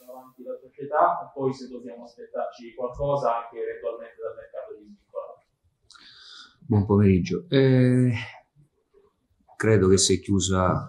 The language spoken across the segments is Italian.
avanti la società, e poi se dobbiamo aspettarci qualcosa anche eventualmente dal mercato di svincolato. Buon pomeriggio. Credo che si è chiusa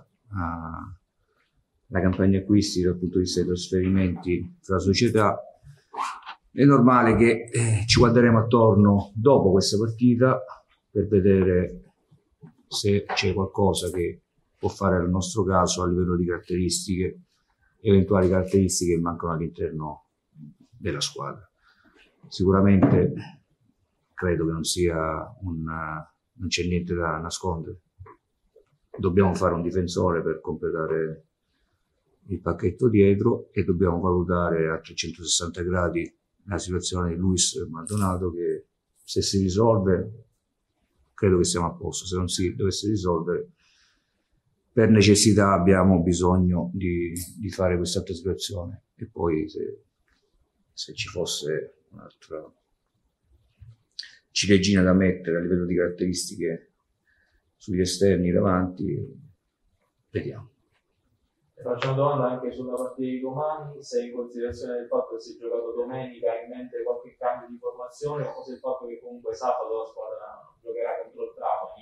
la campagna acquisti dal punto di vista dei trasferimenti tra società. È normale che ci guarderemo attorno dopo questa partita per vedere se c'è qualcosa che può fare al nostro caso a livello di caratteristiche, eventuali caratteristiche che mancano all'interno della squadra. Sicuramente credo che non c'è niente da nascondere. Dobbiamo fare un difensore per completare il pacchetto dietro e dobbiamo valutare a 360 gradi la situazione di Luis Maldonado, che se si risolve credo che siamo a posto, se non si dovesse risolvere per necessità abbiamo bisogno di fare quest'altra situazione, e poi se ci fosse un'altra ciliegina da mettere a livello di caratteristiche sugli esterni davanti, vediamo. Faccio una domanda anche sulla partita di domani, se in considerazione del fatto che si è giocato domenica hai in mente qualche cambio di formazione, o se il fatto che comunque sabato la squadra giocherà contro il Trapani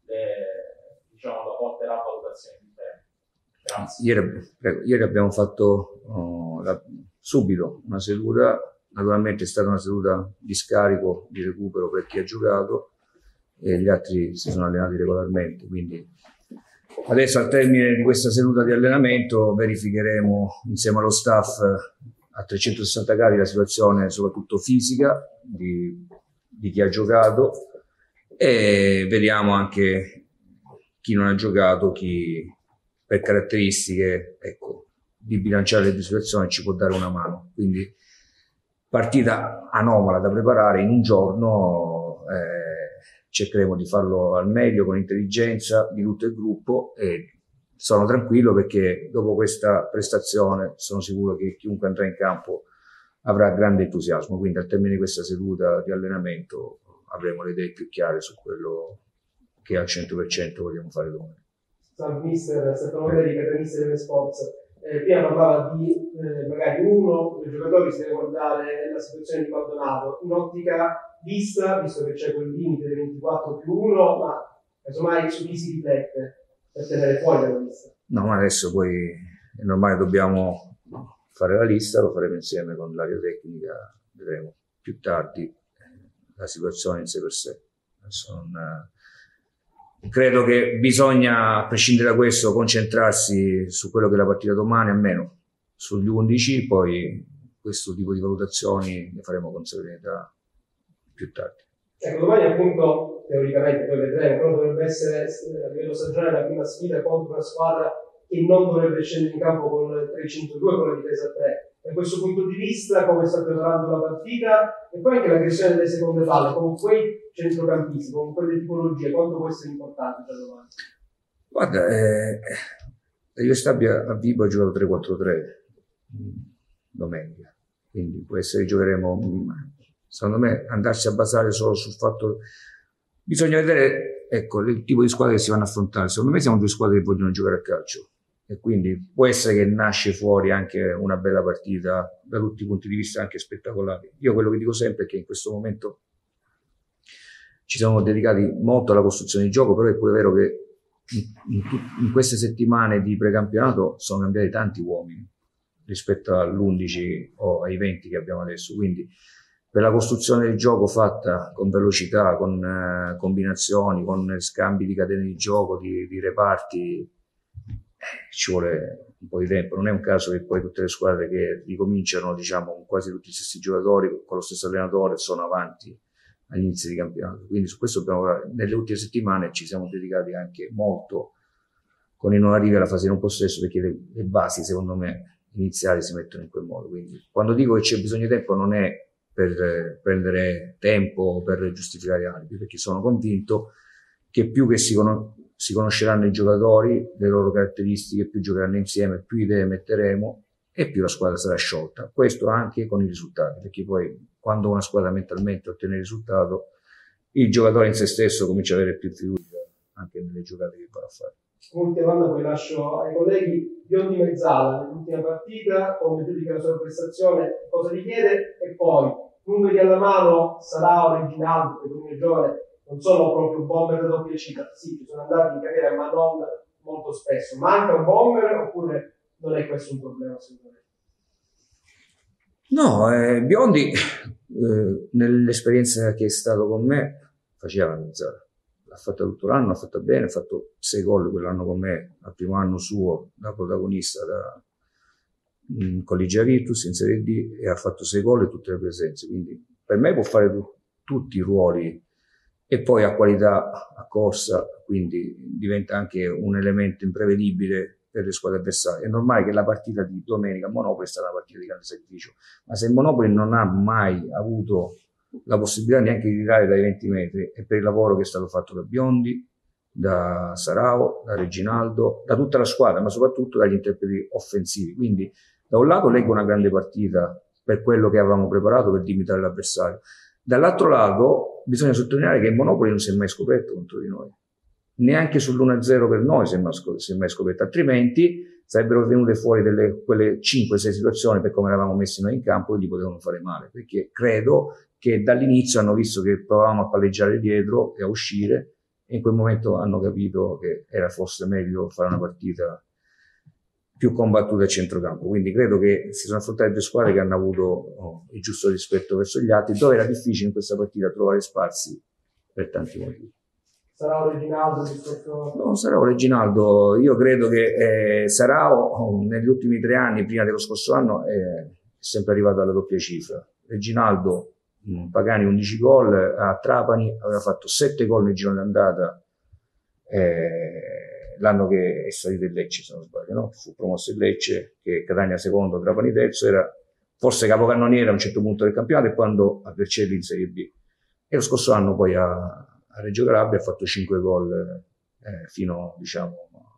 la porterà a valutazioni interne. Grazie. Ieri abbiamo fatto subito una seduta, naturalmente è stata una seduta di scarico, di recupero per chi ha giocato, e gli altri si sono allenati regolarmente, quindi adesso al termine di questa seduta di allenamento verificheremo insieme allo staff a 360 gradi la situazione soprattutto fisica di chi ha giocato, e vediamo anche chi non ha giocato, chi per caratteristiche, ecco, di bilanciare le due situazioni ci può dare una mano. Quindi partita anomala da preparare in un giorno, cercheremo di farlo al meglio con intelligenza di tutto il gruppo, e sono tranquillo perché dopo questa prestazione sono sicuro che chiunque andrà in campo avrà grande entusiasmo, quindi al termine di questa seduta di allenamento avremo le idee più chiare su quello che al 100% vogliamo fare domani. Salve mister, Stefano Veri, catanista delle Sports. Prima parlava di magari uno dei giocatori, si deve guardare la situazione di Maldonado in ottica vista, visto che c'è quel limite dei 24 più 1, ma casomai su chi si riflette per tenere fuori dalla lista. No, ma adesso poi è normale, dobbiamo fare la lista, lo faremo insieme con l'area tecnica, vedremo più tardi la situazione in sé per sé. Adesso credo che bisogna, a prescindere da questo, concentrarsi su quello che è la partita domani, almeno sugli 11, poi questo tipo di valutazioni ne faremo con serenità più tardi. Ecco, domani appunto, teoricamente, poi vedremo, però dovrebbe essere a livello stagionale la prima sfida contro una squadra che non dovrebbe scendere in campo con 3-5-2, con la difesa a 3. Da questo punto di vista, come sta preparando la partita, e poi anche la questione delle seconde palle, con quei centrocampisti, con quelle tipologie, quanto può essere importante da domani? Guarda, io Stabia a Vibo ho giocato 3-4-3 domenica, quindi può essere che giocheremo, secondo me, andarsi a basare solo sul fatto, bisogna vedere, ecco, il tipo di squadre che si vanno a affrontare. Secondo me siamo due squadre che vogliono giocare a calcio, e quindi può essere che nasce fuori anche una bella partita da tutti i punti di vista, anche spettacolari. Io quello che dico sempre è che in questo momento ci siamo dedicati molto alla costruzione di gioco, però è pure vero che in queste settimane di precampionato sono cambiati tanti uomini rispetto all'11 o ai 20 che abbiamo adesso, quindi per la costruzione del gioco fatta con velocità, con combinazioni, con scambi di catene di gioco, di reparti, ci vuole un po' di tempo. Non è un caso che poi tutte le squadre che ricominciano, diciamo, con quasi tutti gli stessi giocatori, con lo stesso allenatore, sono avanti agli inizi di campionato. Quindi su questo dobbiamo lavorare. Nelle ultime settimane ci siamo dedicati anche molto con i nuovi arrivi alla fase di non possesso, perché le basi, secondo me, iniziali si mettono in quel modo. Quindi quando dico che c'è bisogno di tempo non è per prendere tempo o per giustificare altri, perché sono convinto che più che si conosceranno i giocatori, le loro caratteristiche, più giocheranno insieme, più idee metteremo e più la squadra sarà sciolta. Questo anche con i risultati, perché poi quando una squadra mentalmente ottiene il risultato, il giocatore in se stesso comincia ad avere più fiducia anche nelle giocate che va a fare. Ultima domanda, poi lascio ai colleghi. Biondi Mezzala, nell'ultima partita, come giudica la sua prestazione, cosa richiede? E poi, numeri alla mano, Sarao, Reginaldo, che come giovane non sono proprio bomber da doppia cifra, sì, ci sono andati in carriera, ma non molto spesso. Manca un bomber oppure non è questo un problema assolutamente? No, Biondi, nell'esperienza che è stato con me, faceva la mezzala. L'ha fatta tutto l'anno, ha fatto bene, ha fatto 6 gol quell'anno con me, al primo anno suo da protagonista con l'Igia Virtus in Serie D, e ha fatto 6 gol e tutte le presenze. Quindi per me può fare tutti i ruoli, e poi ha qualità a corsa, quindi diventa anche un elemento imprevedibile per le squadre avversarie. È normale che la partita di domenica a Monopoli è stata una partita di grande sacrificio, ma se Monopoli non ha mai avuto la possibilità neanche di tirare dai 20 metri, è per il lavoro che è stato fatto da Biondi, da Sarao, da Reginaldo, da tutta la squadra, ma soprattutto dagli interpreti offensivi. Quindi da un lato leggo una grande partita per quello che avevamo preparato per limitare l'avversario, dall'altro lato bisogna sottolineare che Monopoli non si è mai scoperto contro di noi, neanche sull'1-0 per noi si è mai scoperto, altrimenti sarebbero venute fuori quelle 5-6 situazioni, per come eravamo messi noi in campo, che gli potevano fare male, perché credo che dall'inizio hanno visto che provavamo a palleggiare dietro e a uscire, e in quel momento hanno capito che era forse meglio fare una partita più combattuta a centrocampo. Quindi credo che si sono affrontate due squadre che hanno avuto il giusto rispetto verso gli altri, dove era difficile in questa partita trovare spazi per tanti motivi. Sarà Reginaldo rispetto... Non sarà Reginaldo, io credo che Sarao negli ultimi 3 anni, prima dello scorso anno, è sempre arrivato alla doppia cifra. Reginaldo, Pagani 11 gol, a Trapani aveva fatto 7 gol nel girone d'andata, l'anno che è salito il Lecce, se non sbaglio, no? Fu promosso il Lecce, che Catania secondo, Trapani terzo, era forse capocannoniere a un certo punto del campionato, e quando a Vercelli in Serie B. E lo scorso anno poi a Reggio Calabria ha fatto 5 gol fino, diciamo,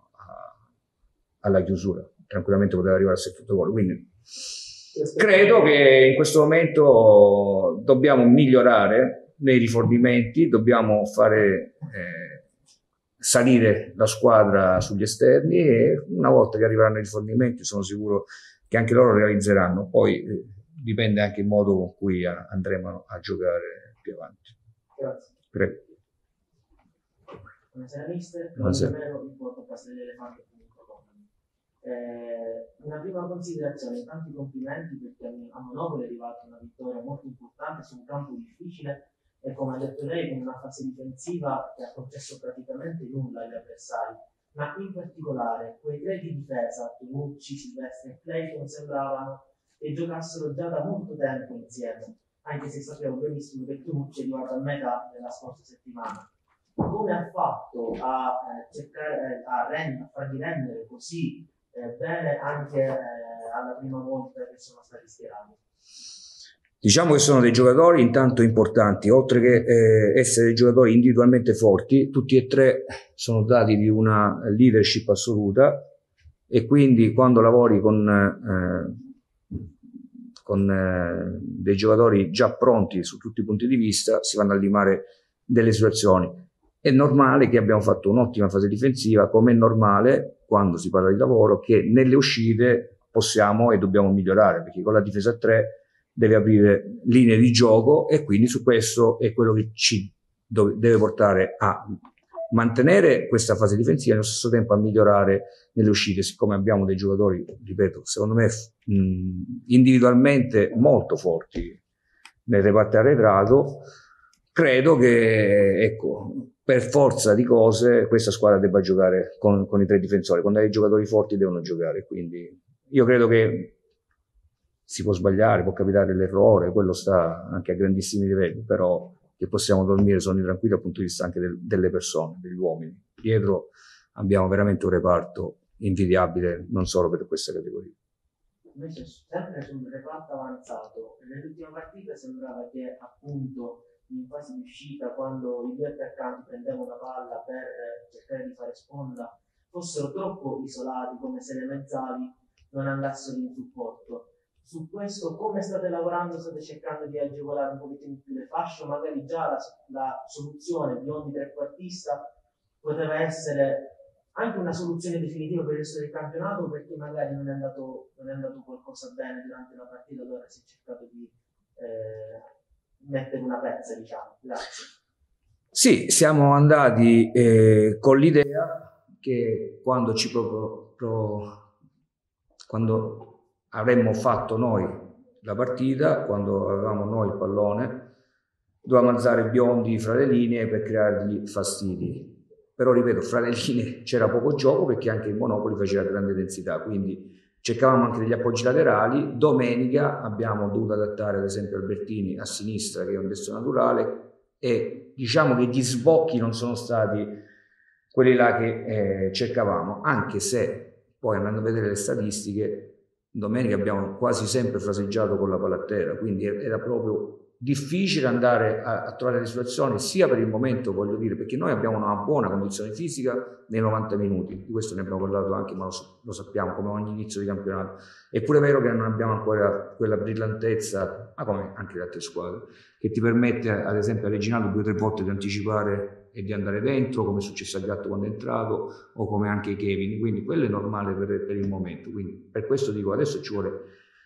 alla chiusura. Tranquillamente poteva arrivare a 7 gol. Quindi credo che in questo momento dobbiamo migliorare nei rifornimenti, dobbiamo fare salire la squadra sugli esterni, e una volta che arriveranno i rifornimenti sono sicuro che anche loro realizzeranno. Poi dipende anche il modo con cui andremo a giocare più avanti. Grazie. Prego. Buonasera mister, il podcast dell'Elefante. Una prima considerazione, tanti complimenti, perché a Monopoli è arrivata una vittoria molto importante su un campo difficile, e come ha detto lei, con una fase difensiva che ha concesso praticamente nulla agli avversari, ma in particolare quei 3 di difesa, Tonucci, Silvestri e Clayton, sembravano che giocassero già da molto tempo insieme, anche se sappiamo benissimo che Tonucci è arrivato a metà della scorsa settimana. Come ha fatto a cercare a farli rendere così bene anche alla prima volta che sono stati schierati? Diciamo che sono dei giocatori intanto importanti, oltre che essere dei giocatori individualmente forti, tutti e 3 sono doti di una leadership assoluta, e quindi quando lavori con dei giocatori già pronti su tutti i punti di vista, si vanno a limare delle situazioni. È normale che abbiamo fatto un'ottima fase difensiva, come è normale, quando si parla di lavoro, che nelle uscite possiamo e dobbiamo migliorare, perché con la difesa a 3 deve aprire linee di gioco, e quindi su questo è quello che ci deve portare a mantenere questa fase difensiva e allo stesso tempo a migliorare nelle uscite. Siccome abbiamo dei giocatori, ripeto, secondo me individualmente molto forti nel reparto arretrato, credo che, ecco, per forza di cose questa squadra debba giocare con i 3 difensori. Quando hai giocatori forti devono giocare, quindi io credo che si può sbagliare, può capitare l'errore, quello sta anche a grandissimi livelli, però che possiamo dormire sonni tranquilli dal punto di vista anche delle persone, degli uomini. Dietro abbiamo veramente un reparto invidiabile, non solo per questa categoria. Invece sempre sul reparto avanzato, nell'ultima partita sembrava che appunto in fase di uscita, quando i 2 attaccanti prendevano la palla per cercare di fare sponda, fossero troppo isolati, come se le mezzali non andassero in supporto. Su questo come state lavorando? State cercando di agevolare un pochettino più le fasce? Magari già la soluzione Biondi trequartista poteva essere anche una soluzione definitiva per il resto del campionato, perché magari non è andato qualcosa bene durante la partita, allora si è cercato di mettere una pezza, diciamo. Grazie. Sì, siamo andati con l'idea che quando avremmo fatto noi la partita, quando avevamo noi il pallone, dovevamo alzare Biondi fra le linee per creargli fastidi. Però ripeto, fra le linee c'era poco gioco perché anche il Monopoli faceva grande densità, quindi cercavamo anche degli appoggi laterali. Domenica abbiamo dovuto adattare ad esempio Albertini a sinistra, che è un destro naturale, e diciamo che gli sbocchi non sono stati quelli là che cercavamo, anche se poi andando a vedere le statistiche, domenica abbiamo quasi sempre fraseggiato con la palla a terra, quindi era proprio difficile andare a trovare le situazioni, sia per il momento, voglio dire, perché noi abbiamo una buona condizione fisica nei 90 minuti, di questo ne abbiamo parlato anche, ma lo sappiamo, come ogni inizio di campionato. È pure vero che non abbiamo ancora quella brillantezza, ma come anche le altre squadre, che ti permette ad esempio a Reginato 2 o 3 volte di anticipare e di andare dentro, come è successo a Gatto quando è entrato, o come anche Kevin, quindi quello è normale per il momento. Quindi per questo dico, adesso ci vuole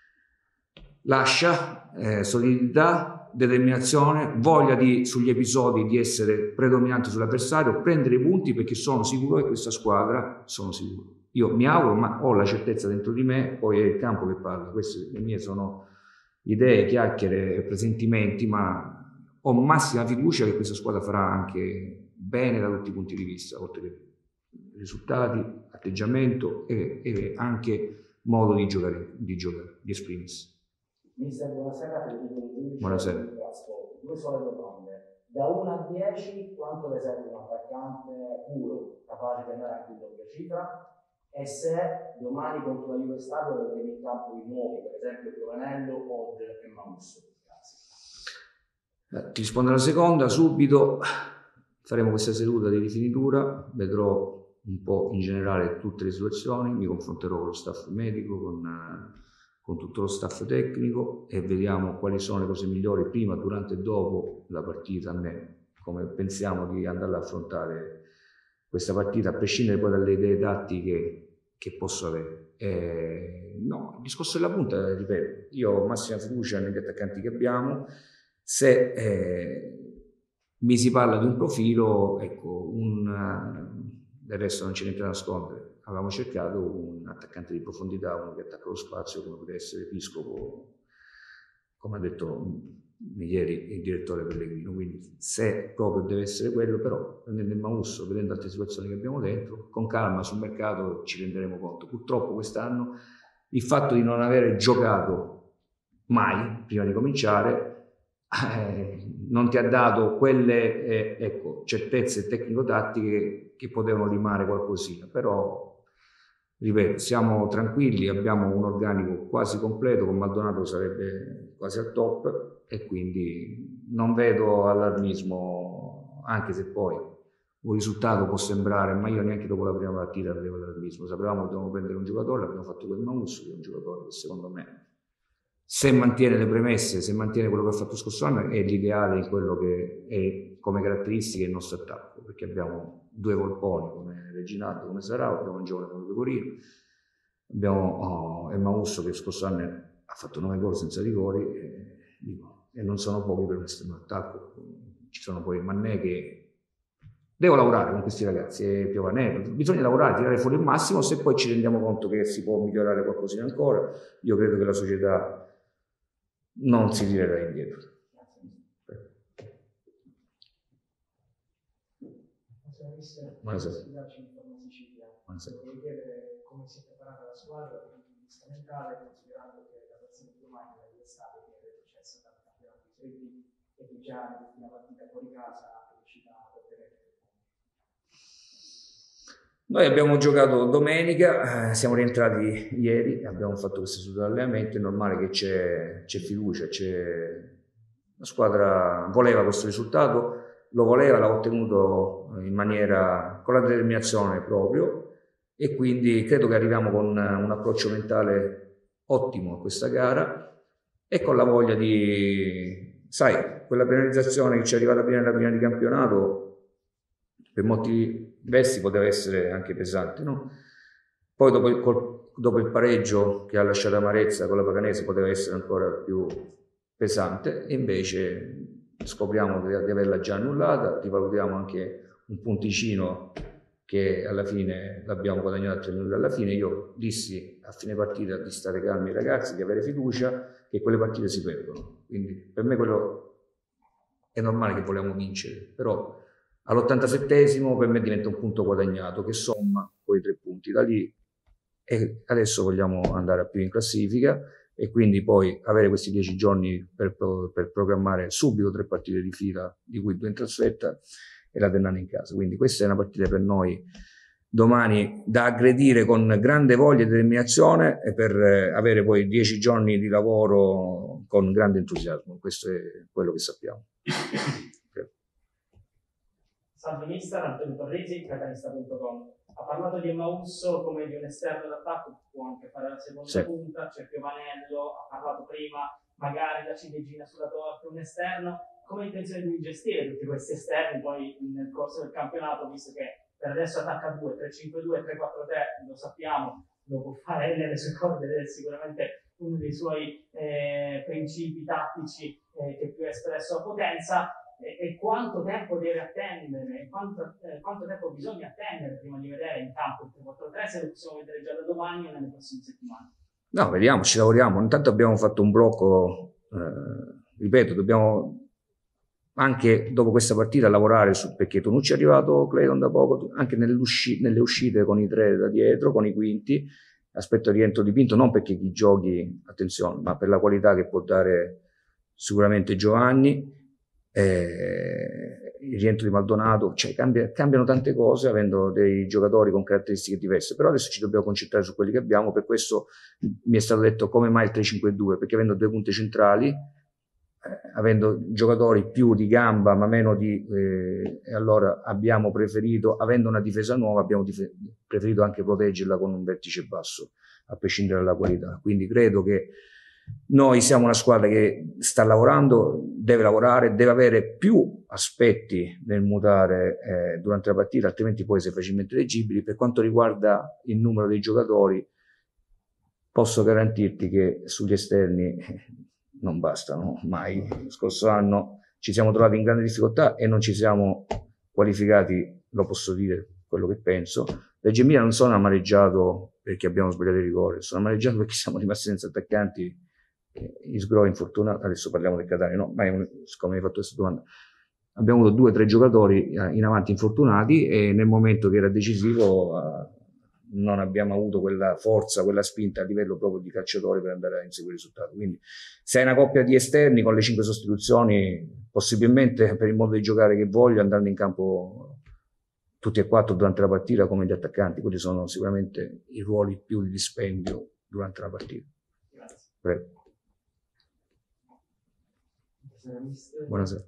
solidità, determinazione, voglia sugli episodi di essere predominanti sull'avversario, prendere i punti, perché sono sicuro che questa squadra, io mi auguro, ma ho la certezza dentro di me, poi è il campo che parla, queste le mie sono idee, chiacchiere e presentimenti, ma ho massima fiducia che questa squadra farà anche bene da tutti i punti di vista, oltre che risultati, atteggiamento e anche modo di giocare, di esprimersi. Mister, buonasera. Buonasera. Due sole domande. Da 1 a 10, quanto le serve un attaccante puro, capace di andare anche in doppia cifra? E se domani contro la Juve Stadio vedremo in campo i nuovi, per esempio Giovanello o Emanusso? Ti rispondo alla seconda subito. Faremo questa seduta di rifinitura, vedrò un po' in generale tutte le situazioni, mi confronterò con lo staff medico, con tutto lo staff tecnico, e vediamo quali sono le cose migliori prima, durante e dopo la partita, come pensiamo di andare ad affrontare questa partita, a prescindere poi dalle idee tattiche che posso avere. No, il discorso della punta, ripeto, io ho massima fiducia negli attaccanti che abbiamo. Se mi si parla di un profilo, ecco, del resto non c'è niente da nascondere. Avevamo cercato un attaccante di profondità, uno che attacca lo spazio, come poteva essere Piscopo, come ha detto ieri il direttore Pellegrino. Quindi se proprio deve essere quello, però prendendo il Mamusso, vedendo altre situazioni che abbiamo dentro, con calma sul mercato ci renderemo conto. Purtroppo quest'anno il fatto di non avere giocato mai prima di cominciare non ti ha dato quelle certezze tecnico-tattiche che potevano rimare qualcosina, però ripeto, siamo tranquilli, abbiamo un organico quasi completo, con Maldonado sarebbe quasi al top, e quindi non vedo allarmismo, anche se poi un risultato può sembrare, ma io neanche dopo la prima partita avevo allarmismo. Sapevamo che dovevamo prendere un giocatore, l'abbiamo fatto quel Mamusso, che è un giocatore che secondo me, se mantiene le premesse, se mantiene quello che ha fatto lo scorso anno, è l'ideale in quello che è come caratteristiche il nostro attacco, perché abbiamo 2 volponi come Reginaldo, come Sarao, abbiamo un giovane come Pecorino, abbiamo Mamusso che lo scorso anno ha fatto 9 gol senza rigori, e non sono pochi per questo attacco. Ci sono poi Mannè, che devo lavorare con questi ragazzi, e Piovanè, bisogna lavorare, tirare fuori il massimo. Se poi ci rendiamo conto che si può migliorare qualcosina ancora, io credo che la società non si tirerà indietro. Buonasera. Buonasera. Vorrei chiedere come si è preparata la squadra per il vista mentale, considerando che la partita di domani è l'estate, che è successa dal campionato di Serie B, e che già una partita fuori casa è riuscita a ottenere. Noi abbiamo giocato domenica, siamo rientrati ieri, abbiamo fatto questo seduta di allenamento. È normale che c'è fiducia, la squadra voleva questo risultato, lo voleva, l'ha ottenuto con la determinazione proprio, e quindi credo che arriviamo con un approccio mentale ottimo a questa gara, e con la voglia quella penalizzazione che ci è arrivata prima di campionato, per molti versi poteva essere anche pesante, no? Poi dopo il pareggio che ha lasciato amarezza con la Paganese poteva essere ancora più pesante, e invece scopriamo di averla già annullata, rivalutiamo anche un punticino che alla fine l'abbiamo guadagnato a 3 minuti alla fine. Io dissi a fine partita di stare calmi ragazzi, di avere fiducia, che quelle partite si perdono, quindi per me quello è normale che vogliamo vincere, però all'87esimo per me diventa un punto guadagnato che somma quei 3 punti da lì, e adesso vogliamo andare a più in classifica e quindi poi avere questi 10 giorni per programmare subito 3 partite di fila, di cui 2 in trasferta e la Ternana in casa. Quindi questa è una partita per noi domani da aggredire con grande voglia e determinazione, e per avere poi 10 giorni di lavoro con grande entusiasmo. Questo è quello che sappiamo. Salvinista Antonio Torrisi, catanista.com. Ha parlato di Emmausso come di un esterno d'attacco, può anche fare la seconda punta, c'è Piovanello, ha parlato prima magari la ciliegina sulla torta, un esterno. Come intenzione di gestire tutti questi esterni poi nel corso del campionato, visto che per adesso attacca 2, 3-5-2, 3-4-3, lo sappiamo, lo può fare nelle sue corde, ed è sicuramente uno dei suoi principi tattici che più ha espresso la potenza. E quanto tempo deve attendere, quanto tempo bisogna attendere prima di vedere in campo il 3-4-3, se lo possiamo vedere già da domani o nelle prossime settimane? No, vediamo, ci lavoriamo. Intanto abbiamo fatto un blocco, ripeto, dobbiamo anche dopo questa partita lavorare perché Tonucci è arrivato, Clayton da poco, anche nelle uscite con i 3 da dietro, con i quinti, aspetto il rientro di Pinto, non perché chi giochi, attenzione, ma per la qualità che può dare sicuramente Giovanni, il rientro di Maldonado, cioè cambiano tante cose avendo dei giocatori con caratteristiche diverse, però adesso ci dobbiamo concentrare su quelli che abbiamo. Per questo mi è stato detto come mai il 3-5-2, perché avendo 2 punte centrali, avendo giocatori più di gamba ma meno e allora abbiamo preferito, avendo una difesa nuova, abbiamo preferito anche proteggerla con un vertice basso, a prescindere dalla qualità. Quindi credo che noi siamo una squadra che sta lavorando, deve lavorare, deve avere più aspetti nel mutare durante la partita, altrimenti poi sei facilmente leggibili. Per quanto riguarda il numero dei giocatori, posso garantirti che sugli esterni non bastano mai. Lo scorso anno ci siamo trovati in grande difficoltà e non ci siamo qualificati, lo posso dire quello che penso. Reggio Emilia non sono amareggiato perché abbiamo sbagliato il rigore, sono amareggiato perché siamo rimasti senza attaccanti. Isgro è infortunato, adesso parliamo del Catania, no? Ma siccome mi hai fatto questa domanda, abbiamo avuto 2 o 3 giocatori in avanti infortunati e nel momento che era decisivo non abbiamo avuto quella forza, quella spinta a livello proprio di calciatori per andare a inseguire il risultato. Quindi se hai una coppia di esterni con le 5 sostituzioni, possibilmente per il modo di giocare che voglio, andando in campo tutti e 4 durante la partita come gli attaccanti, quelli sono sicuramente i ruoli più di dispendio durante la partita. Grazie. Prego. Buonasera.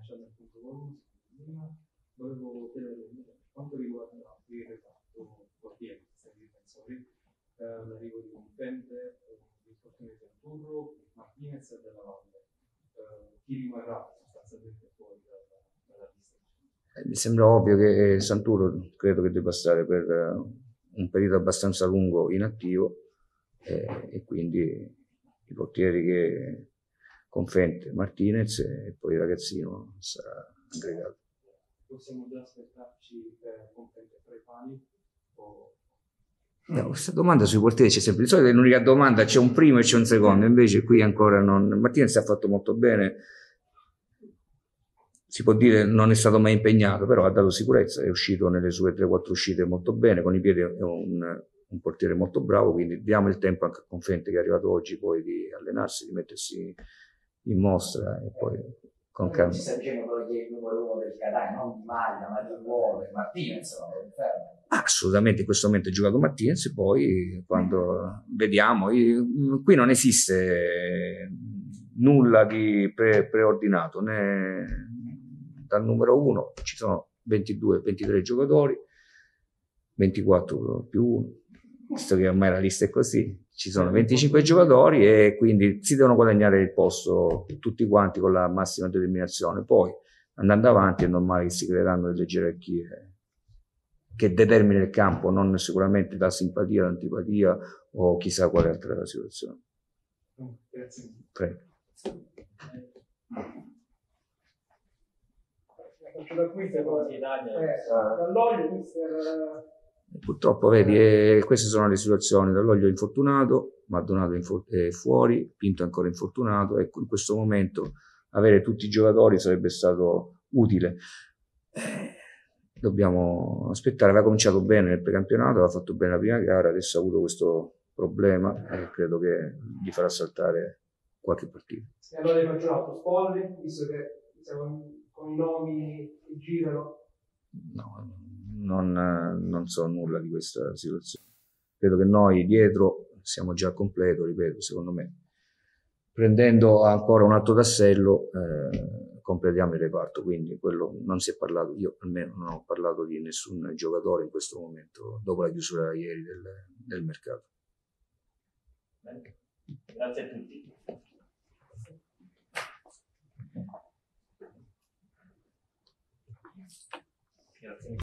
Volevo chiedere quanto riguarda il reparto portieri, difensori, l'arrivo di Confente, l'infortunio di Santuro, Martinez e Della Valle. Chi rimarrà sostanzialmente fuori dalla lista? Mi sembra ovvio che Santuro credo che debba stare per un periodo abbastanza lungo inattivo, e quindi i portieri che Confente, Martinez e poi il ragazzino sarà aggregato. Possiamo già aspettarci Confente tra i pali? No, questa domanda sui portieri c'è sempre. Di solito è l'unica domanda, c'è un primo e c'è un secondo, invece qui ancora non. Martinez ha fatto molto bene, si può dire non è stato mai impegnato, però ha dato sicurezza, è uscito nelle sue 3-4 uscite molto bene, con i piedi è un portiere molto bravo, quindi diamo il tempo anche a Confente che è arrivato oggi poi di allenarsi, di mettersi in mostra e poi con calma. Ci sta dicendo però che è il numero 1 del Catania, non Di Maglia, ma Di Nuovo, Martinez, non lo conferma. Assolutamente, in questo momento è giocato Martinez, poi quando vediamo, qui non esiste nulla di preordinato, né dal numero 1 ci sono 22-23 giocatori, 24 più 1, visto che ormai la lista è così, ci sono 25 giocatori e quindi si devono guadagnare il posto tutti quanti con la massima determinazione. Poi andando avanti è normale che si creeranno delle gerarchie che determina il campo, non sicuramente la simpatia, l'antipatia o chissà quale altra situazione. Grazie. Prego. Faccio da qui dall'olio, mister. Purtroppo, vedi, queste sono le situazioni. Dall'olio infortunato, Maldonado è fuori, Pinto è ancora infortunato. Ecco, in questo momento avere tutti i giocatori sarebbe stato utile. Dobbiamo aspettare. Aveva cominciato bene nel precampionato, aveva fatto bene la prima gara, adesso ha avuto questo problema e credo che gli farà saltare qualche partita. E allora vi faccio un altro spoiler, visto che siamo con i nomi che girano. No, non so nulla di questa situazione. Credo che noi dietro siamo già al completo, ripeto, secondo me. Prendendo ancora un altro tassello, completiamo il reparto, quindi quello non si è parlato, io almeno non ho parlato di nessun giocatore in questo momento, dopo la chiusura ieri del mercato. Bene. Grazie a tutti. Grazie.